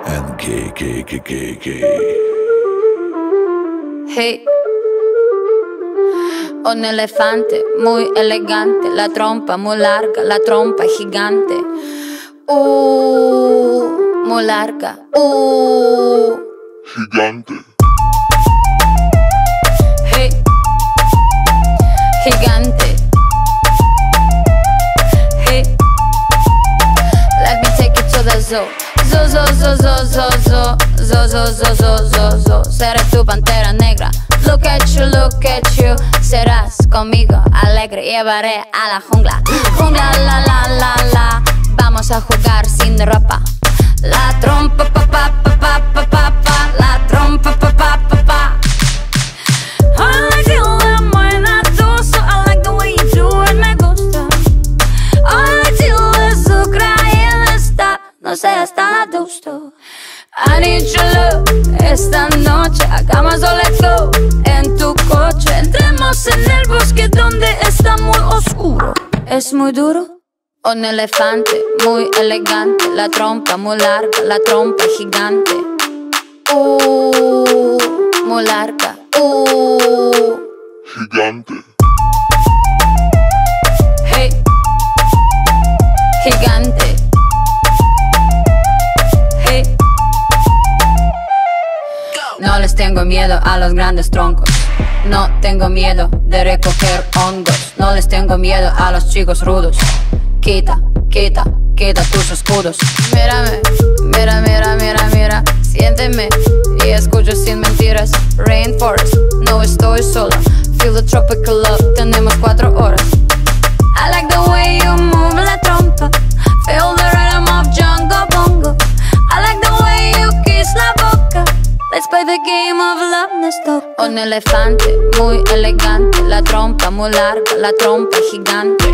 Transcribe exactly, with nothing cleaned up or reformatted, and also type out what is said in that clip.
and gay, gay, gay, gay, gay. Hey, un elefante muy elegante, la trompa muy larga, la trompa gigante. Uh, muy larga, uh, gigante. Hey, gigante. Hey, let me take you to the zoo. Zo, zo, zo, zo, zo, zo, zo, zo, zo, zo, zo, zo. Seré tu pantera negra. Look at you, look at you. Serás conmigo alegre, llevaré a la jungla. Jungla, la, la, la, la. Vamos a jugar sin ropa. La trompa, pa, pa, pa, pa, pa, pa, pa. La trompa, pa, pa, pa, pa. I like you, la buena tuso. I like the way you do it, me gusta. I like you, azúcar y el está. No seas tan adusto. I need your love. Esta noche hagamos all let's go. En tu coche entremos en el bosque donde está muy oscuro. Es muy duro. Un elefante muy elegante, la trompa muy larga, la trompa gigante. Uh, muy larga. Uh, gigante. Hey, gigante. Hey. No les tengo miedo a los grandes troncos. No tengo miedo de recoger hongos. No les tengo miedo a los chicos rudos. Quita, quita, quita tus escudos. Mírame, mira, mira, mira, mira. Siénteme y escucho sin mentiras. Rainforest, no estoy sola. Feel the tropical love, tenemos cuatro horas. I like the way you move la trompa. Feel the rhythm of Jungle Bongo. I like the way you kiss la boca. Let's play the game of love, nos toca. Un elefante muy elegante, la trompa muy larga, la trompa gigante.